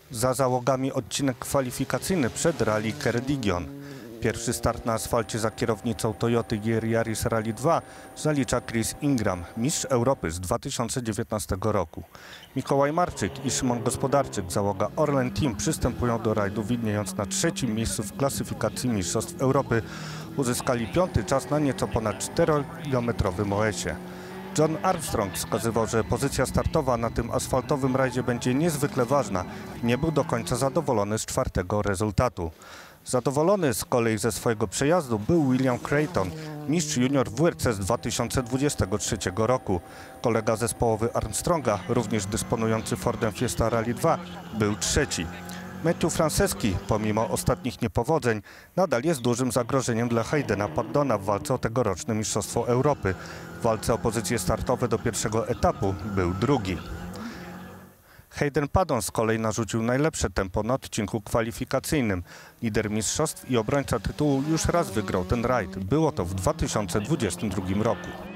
Za załogami odcinek kwalifikacyjny przed Rally Ceredigion. Pierwszy start na asfalcie za kierownicą Toyoty Yaris Rally 2 zalicza Chris Ingram, mistrz Europy z 2019 roku. Mikołaj Marczyk i Szymon Gospodarczyk, załoga Orlen Team, przystępują do rajdu, widniejąc na trzecim miejscu w klasyfikacji Mistrzostw Europy. Uzyskali piąty czas na nieco ponad 4-kilometrowym OS-ie. John Armstrong wskazywał, że pozycja startowa na tym asfaltowym rajdzie będzie niezwykle ważna i nie był do końca zadowolony z czwartego rezultatu. Zadowolony z kolei ze swojego przejazdu był William Creighton, mistrz junior WRC z 2023 roku. Kolega zespołowy Armstronga, również dysponujący Fordem Fiesta Rally 2, był trzeci. Matthew Franceski, pomimo ostatnich niepowodzeń, nadal jest dużym zagrożeniem dla Haydena Paddona w walce o tegoroczne Mistrzostwo Europy. W walce o pozycje startowe do pierwszego etapu był drugi. Hayden Paddon z kolei narzucił najlepsze tempo na odcinku kwalifikacyjnym. Lider mistrzostw i obrońca tytułu już raz wygrał ten rajd. Było to w 2022 roku.